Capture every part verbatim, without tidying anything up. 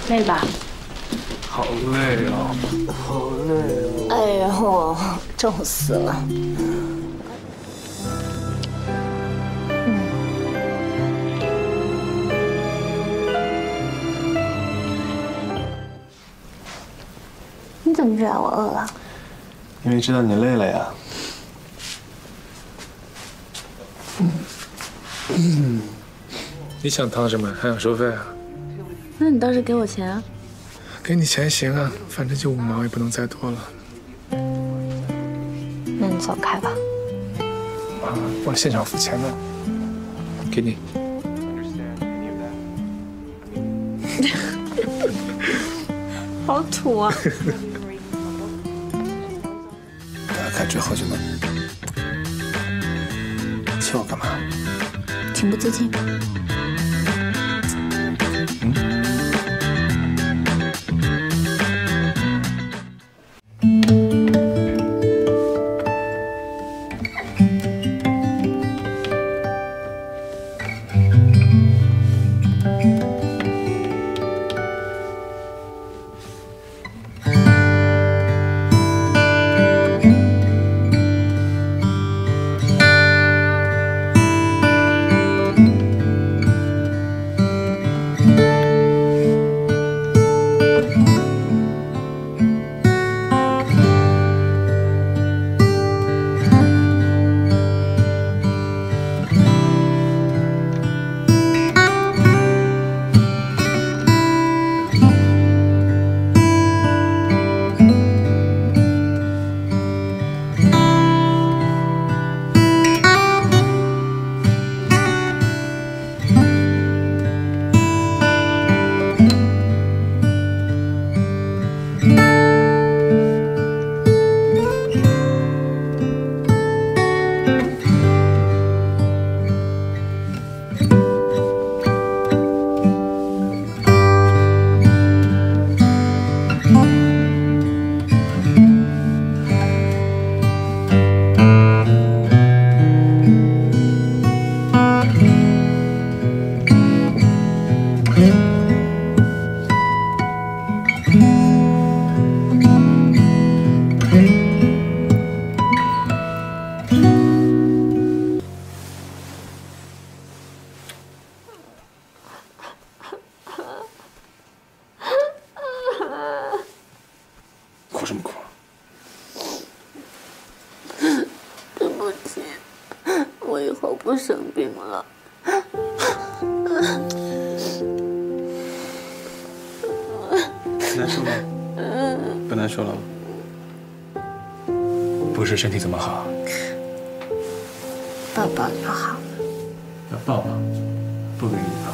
累吧？ 好累啊，好累啊！ 哎呦，重死了。嗯。你怎么知道我饿了？ 因为知道你累了呀。嗯。你想烫什么？还想收费啊？ 那你倒是给我钱啊！ 给你钱行啊，反正就五毛，也不能再多了。 那你走开吧。 啊，我现场付钱呢，给你。 好土啊！ 开最后就能亲我干嘛？ 情不自禁。 嗯。哭什么哭？ 对不起，我以后不生病了。 难受吗？不难受了吗？不是身体怎么好？ 抱抱就好了。 要抱抱，不给你抱。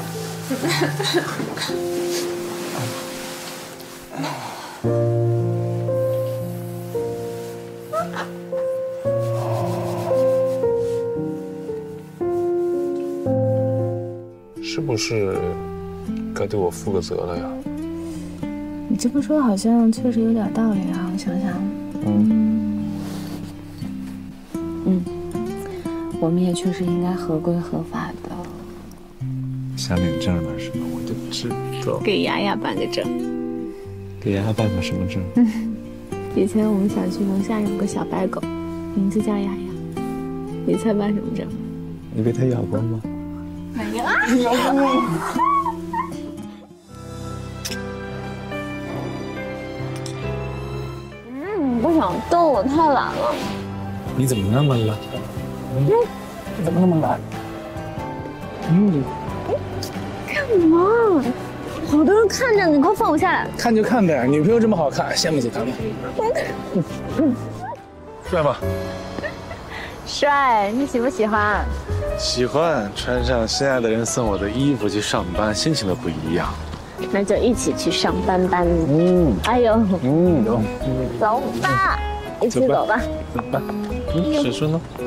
是不是该对我负个责了呀？ 你这么说好像确实有点道理啊！我想想，嗯，嗯，我们也确实应该合规合法的。 想领证了是吧？我就知道。 给雅雅办个证。 给丫丫办个什么证？ 以前我们小区楼下有个小白狗，名字叫雅雅。你猜办什么证？ 你被它咬过吗？ 没有啊。嗯，不想动，我太懒了。 你怎么那么懒？嗯，你怎么那么懒？嗯， 干嘛？好多人看着你，快放我下来！ 看就看呗，女朋友这么好看，羡慕死她了。帅吗？ 帅，你喜不喜欢？ 喜欢，穿上心爱的人送我的衣服去上班，心情都不一样。 那就一起去上班班。 嗯， 哎呦， 嗯，走， 走吧，一起走吧。 走吧。嗯，谁说呢？